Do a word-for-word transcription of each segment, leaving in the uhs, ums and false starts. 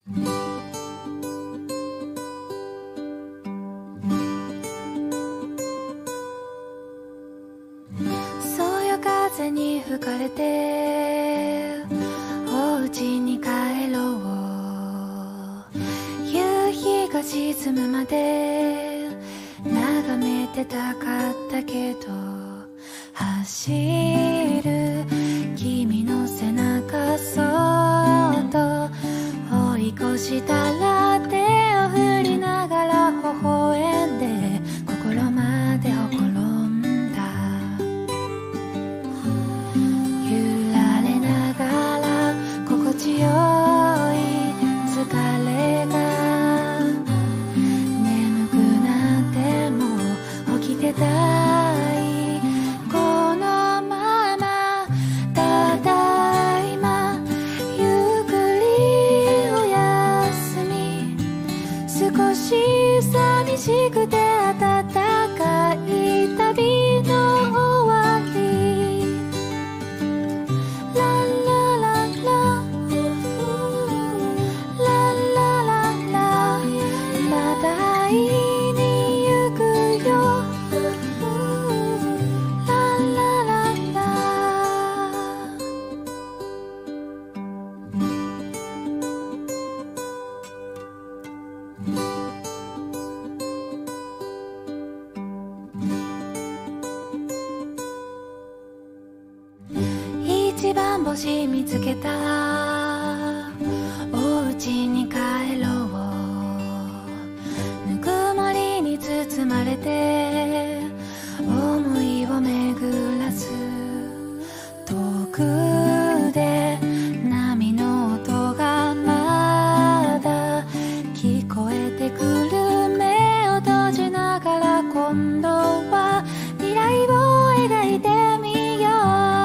そうよ風に吹かれてお家に帰ろう。夕日が沈むまで眺めてたかったけど、走る君の背中そっと追い越したら手を振りながら微笑んで心までほころんだ。揺られながら心地よい疲れが眠くなっても起きてたい。このままただいまゆっくりおやすみ。少し寂しくて暖かい旅の終わり。ララララララララ、まだ会いに行くよ。ララララ。一番星見つけた、お家に帰ろう。ぬくもりに包まれて思いを巡らす。遠くで波の音がまだ聞こえてくる。目を閉じながら今度は未来を描いてみよう。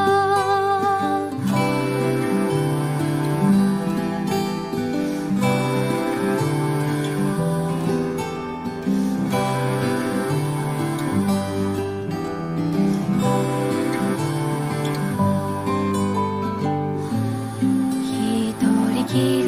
一人きり